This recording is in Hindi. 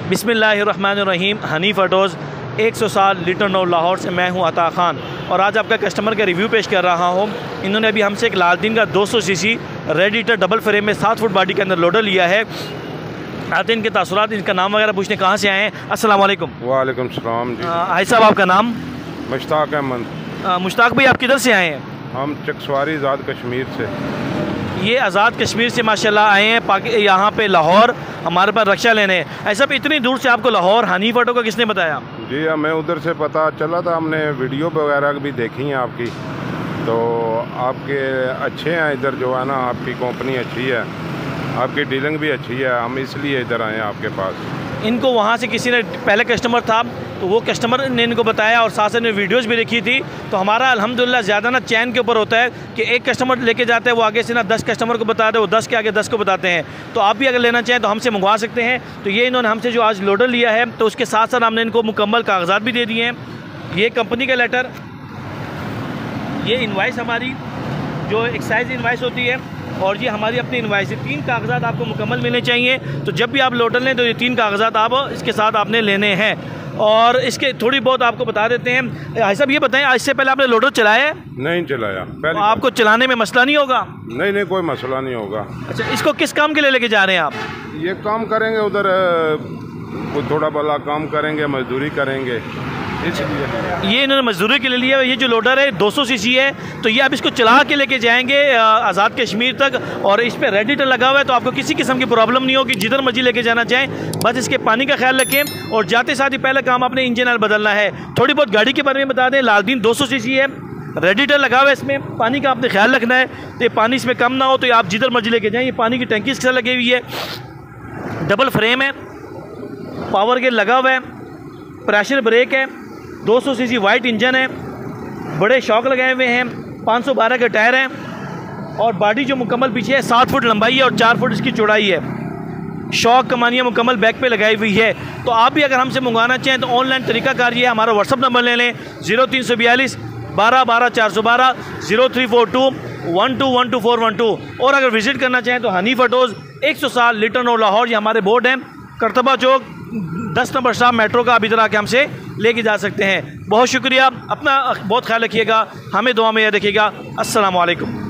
बिस्मिल्लाहिर्रहमानिर्रहीम। हनीफ ऑटोज़ 100 साल लिटन रोड लाहौर से मैं हूं अता ख़ान और आज आपका कस्टमर का रिव्यू पेश कर रहा हूं। इन्होंने अभी हमसे एक लालदीन का 200 सीसी रेडिएटर डबल फ्रेम में 7 फुट बॉडी के अंदर लोडर लिया है। आते इनके तासुरात, इनका नाम वगैरह पूछने कहाँ से आए हैं। अस्सलाम वालेकुम। वालेकुम सलाम जी। भाई साहब आपका नाम? मुश्ताक अहमद। मुश्ताक भाई आप किधर से आए हैं? हम चकसवारी आज़ाद कश्मीर से। ये आज़ाद कश्मीर से माशाल्लाह आए हैं यहाँ पे लाहौर हमारे पास रक्षा लेने। ऐसा इतनी दूर से आपको लाहौर हनीफ ऑटो का किसने बताया? जी मैं उधर से पता चला था, हमने वीडियो वगैरह भी देखी हैं आपकी, तो आपके अच्छे हैं इधर जो है ना, आपकी कंपनी अच्छी है, आपकी डीलिंग भी अच्छी है, हम इसलिए इधर आए हैं आपके पास। इनको वहाँ से किसी ने पहले कस्टमर था तो वो कस्टमर ने इनको बताया और साथ साथ ने वीडियोस भी देखी थी। तो हमारा अल्हम्दुलिल्लाह ज़्यादा ना चैन के ऊपर होता है कि एक कस्टमर लेके जाते हैं, वो आगे से ना 10 कस्टमर को बताते हैं, वो 10 के आगे 10 को बताते हैं। तो आप भी अगर लेना चाहें तो हमसे मंगवा सकते हैं। तो ये इन्होंने हमसे जो आज लोडर लिया है तो उसके साथ साथ हमने इनको मुकम्मल कागजात भी दे दिए हैं। ये कंपनी का लेटर, ये इन्वाइस हमारी जो एक्साइज इन्वाइस होती है और ये हमारी अपनी इन्वाइस है। 3 कागजात आपको मुकम्मल मिलने चाहिए। तो जब भी आप लोडर लें तो ये 3 कागजात आप इसके साथ आपने लेने हैं। और इसके थोड़ी बहुत आपको बता देते हैं। भाई साहब ये बताएं, इससे पहले आपने लोडर चलाया है? नहीं चलाया। तो आपको चलाने में मसला नहीं होगा? नहीं कोई मसला नहीं होगा। अच्छा, इसको किस काम के लिए लेके जा रहे हैं आप? ये काम करेंगे उधर, थोड़ा बड़ा काम करेंगे, मजदूरी करेंगे, इसलिए ये इन्होंने मजदूरी के लिए लिया। ये जो लोडर है 200 सीसी है, तो ये आप इसको चला के लेके जाएंगे आज़ाद कश्मीर तक और इस पर रेडिएटर लगा हुआ है, तो आपको किसी किस्म की प्रॉब्लम नहीं होगी। जिधर मर्जी लेके जाना चाहें, बस इसके पानी का ख्याल रखें और जाते साथ ही पहला काम आपने इंजन ऑयल बदलना है। थोड़ी बहुत गाड़ी के बारे में बता दें, लालदीन 200 सीसी है, रेडिएटर लगा हुआ है, इसमें पानी का आपने ख्याल रखना है। तो ये पानी इसमें कम ना हो, तो आप जिधर मर्जी लेके जाएँ। ये पानी की टंकी इसके साथ लगी हुई है, डबल फ्रेम है, पावर गेयर लगा हुआ है, प्रेशर ब्रेक है, 200 सीसी वाइट इंजन है, बड़े शॉक लगाए हुए हैं, 512 के टायर हैं और बॉडी जो मुकम्मल पीछे है 7 फुट लंबाई है और 4 फुट इसकी चौड़ाई है। शॉक कमानियाँ मुकम्मल बैक पे लगाई हुई है। तो आप भी अगर हमसे मंगवाना चाहें तो ऑनलाइन तरीकाकार ये है, हमारा व्हाट्सअप नंबर ले लें 0342 12 12 412, 0342 1212 और अगर विज़िट करना चाहें तो हनीफ ऑटोज़ 100 साल लिटन रोड लाहौर, ये हमारे बोर्ड हैं, करतबा चौक 10 नंबर स्टाफ मेट्रो का। आप इधर आके हमसे लेके जा सकते हैं। बहुत शुक्रिया, अपना बहुत ख्याल रखिएगा, हमें दुआ में याद रखिएगा। अस्सलाम वालेकुम।